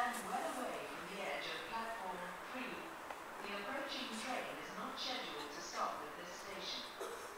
stand well away from the edge of platform 3. The approaching train is not scheduled to stop at this station.